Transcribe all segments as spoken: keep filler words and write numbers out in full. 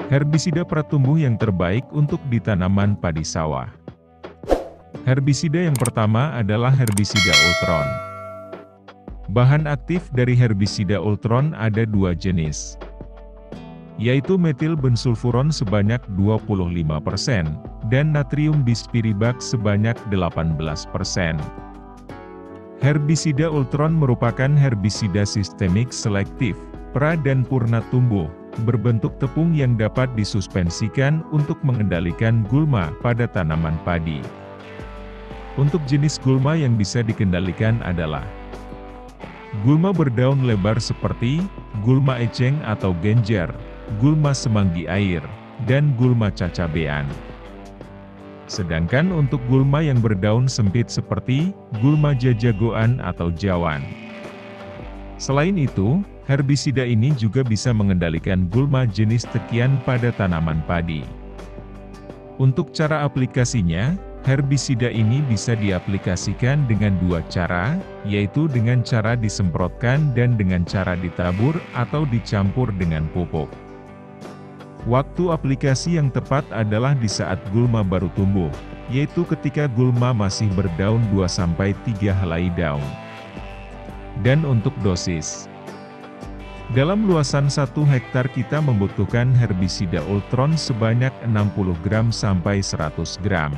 Herbisida pratumbuh yang terbaik untuk di tanaman padi sawah. Herbisida yang pertama adalah herbisida Ultron. Bahan aktif dari herbisida Ultron ada dua jenis, yaitu metil bensulfuron sebanyak dua puluh lima persen, dan natrium bispiribak sebanyak delapan belas persen. Herbisida Ultron merupakan herbisida sistemik selektif, pra dan purna tumbuh, berbentuk tepung yang dapat disuspensikan untuk mengendalikan gulma pada tanaman padi. Untuk jenis gulma yang bisa dikendalikan adalah gulma berdaun lebar seperti gulma eceng atau genjer, gulma semanggi air, dan gulma cacabean. Sedangkan untuk gulma yang berdaun sempit seperti gulma jajagoan atau jawan. Selain itu, herbisida ini juga bisa mengendalikan gulma jenis tekian pada tanaman padi. Untuk cara aplikasinya, herbisida ini bisa diaplikasikan dengan dua cara, yaitu dengan cara disemprotkan dan dengan cara ditabur atau dicampur dengan pupuk. Waktu aplikasi yang tepat adalah di saat gulma baru tumbuh, yaitu ketika gulma masih berdaun dua sampai tiga helai daun. Dan untuk dosis, dalam luasan satu hektar kita membutuhkan herbisida Ultron sebanyak enam puluh gram sampai seratus gram.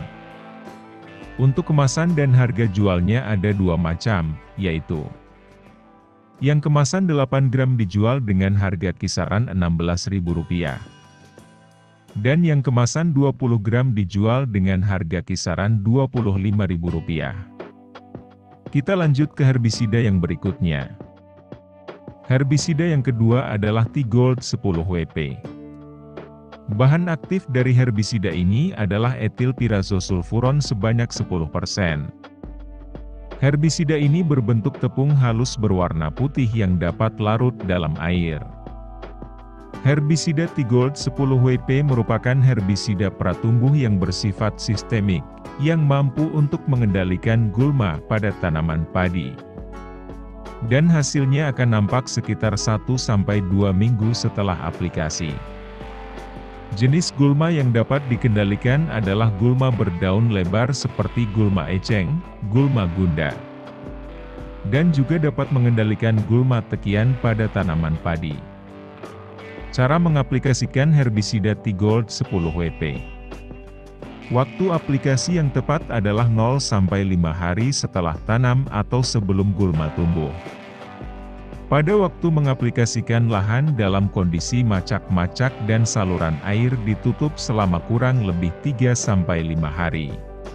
Untuk kemasan dan harga jualnya ada dua macam, yaitu yang kemasan delapan gram dijual dengan harga kisaran enam belas ribu rupiah. Dan yang kemasan dua puluh gram dijual dengan harga kisaran dua puluh lima ribu rupiah. Kita lanjut ke herbisida yang berikutnya. Herbisida yang kedua adalah T-Gold sepuluh W P. Bahan aktif dari herbisida ini adalah etilpirazosulfuron sebanyak sepuluh persen. Herbisida ini berbentuk tepung halus berwarna putih yang dapat larut dalam air. Herbisida T-Gold sepuluh W P merupakan herbisida pratumbuh yang bersifat sistemik, yang mampu untuk mengendalikan gulma pada tanaman padi. Dan hasilnya akan nampak sekitar satu sampai dua minggu setelah aplikasi. Jenis gulma yang dapat dikendalikan adalah gulma berdaun lebar seperti gulma eceng, gulma gunda, dan juga dapat mengendalikan gulma tekian pada tanaman padi. Cara mengaplikasikan herbisida T-Gold sepuluh W P. Waktu aplikasi yang tepat adalah nol sampai lima hari setelah tanam atau sebelum gulma tumbuh. Pada waktu mengaplikasikan lahan dalam kondisi macak-macak dan saluran air ditutup selama kurang lebih tiga sampai lima hari.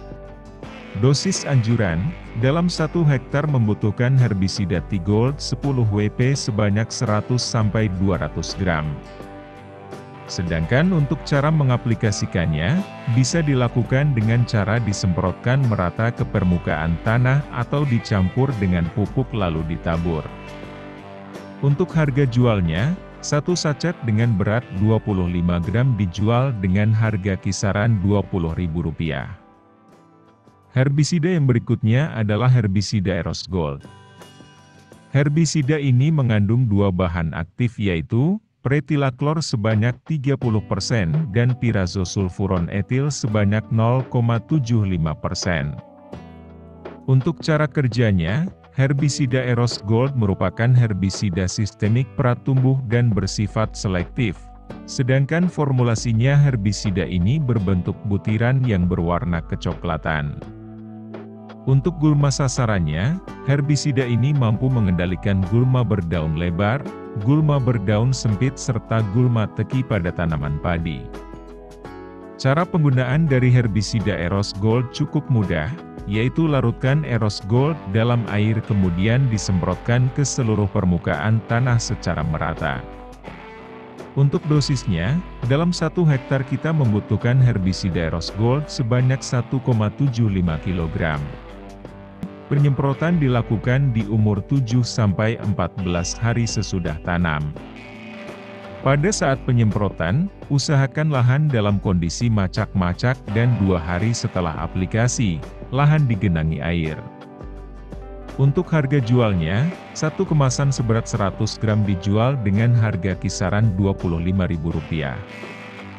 Dosis anjuran, dalam satu hektar membutuhkan herbisida T-Gold sepuluh W P sebanyak seratus sampai dua ratus gram. Sedangkan untuk cara mengaplikasikannya, bisa dilakukan dengan cara disemprotkan merata ke permukaan tanah atau dicampur dengan pupuk lalu ditabur. Untuk harga jualnya, satu sachet dengan berat dua puluh lima gram dijual dengan harga kisaran dua puluh ribu rupiah. Herbisida yang berikutnya adalah herbisida Eros Gold. Herbisida ini mengandung dua bahan aktif yaitu pretilaklor sebanyak tiga puluh persen dan pirazosulfuron etil sebanyak nol koma tujuh lima persen. Untuk cara kerjanya, herbisida Eros Gold merupakan herbisida sistemik pratumbuh dan bersifat selektif. Sedangkan formulasinya herbisida ini berbentuk butiran yang berwarna kecoklatan. Untuk gulma sasarannya, herbisida ini mampu mengendalikan gulma berdaun lebar, gulma berdaun sempit serta gulma teki pada tanaman padi. Cara penggunaan dari herbisida Eros Gold cukup mudah, yaitu larutkan Eros Gold dalam air kemudian disemprotkan ke seluruh permukaan tanah secara merata. Untuk dosisnya, dalam satu hektar kita membutuhkan herbisida Eros Gold sebanyak satu koma tujuh lima kilogram. Penyemprotan dilakukan di umur tujuh sampai empat belas hari sesudah tanam. Pada saat penyemprotan, usahakan lahan dalam kondisi macak-macak dan dua hari setelah aplikasi, lahan digenangi air. Untuk harga jualnya, satu kemasan seberat seratus gram dijual dengan harga kisaran dua puluh lima ribu rupiah.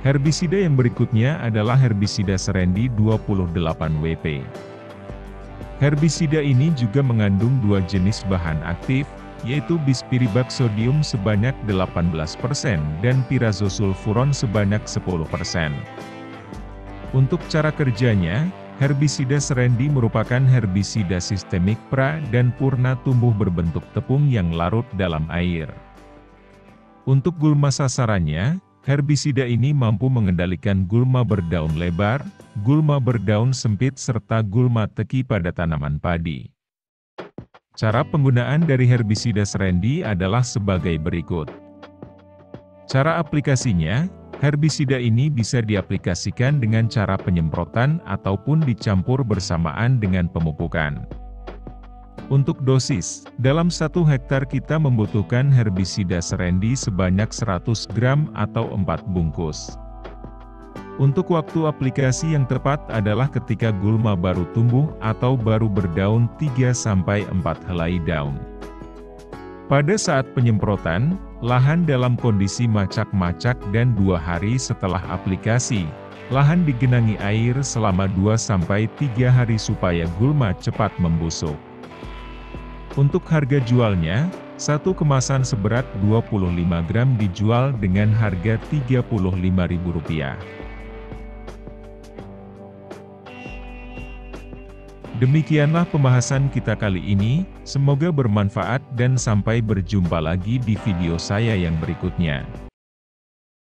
Herbisida yang berikutnya adalah herbisida Serendi dua puluh delapan W P. Herbisida ini juga mengandung dua jenis bahan aktif, yaitu bispiribaksodium sebanyak delapan belas persen dan pirazosulfuron sebanyak sepuluh persen. Untuk cara kerjanya, herbisida Serendi merupakan herbisida sistemik pra dan purna tumbuh berbentuk tepung yang larut dalam air. Untuk gulma sasarannya, herbisida ini mampu mengendalikan gulma berdaun lebar, gulma berdaun sempit serta gulma teki pada tanaman padi. Cara penggunaan dari herbisida Serendi adalah sebagai berikut. Cara aplikasinya, herbisida ini bisa diaplikasikan dengan cara penyemprotan ataupun dicampur bersamaan dengan pemupukan. Untuk dosis, dalam satu hektar kita membutuhkan herbisida Serendi sebanyak seratus gram atau empat bungkus. Untuk waktu aplikasi yang tepat adalah ketika gulma baru tumbuh atau baru berdaun tiga sampai empat helai daun. Pada saat penyemprotan, lahan dalam kondisi macak-macak dan dua hari setelah aplikasi, lahan digenangi air selama dua sampai tiga hari supaya gulma cepat membusuk. Untuk harga jualnya, satu kemasan seberat dua puluh lima gram dijual dengan harga tiga puluh lima ribu rupiah. Demikianlah pembahasan kita kali ini, semoga bermanfaat dan sampai berjumpa lagi di video saya yang berikutnya.